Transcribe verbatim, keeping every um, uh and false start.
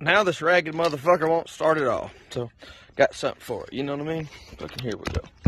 now this ragged motherfucker won't start at all. So, got something for it. You know what I mean? Fucking here we go.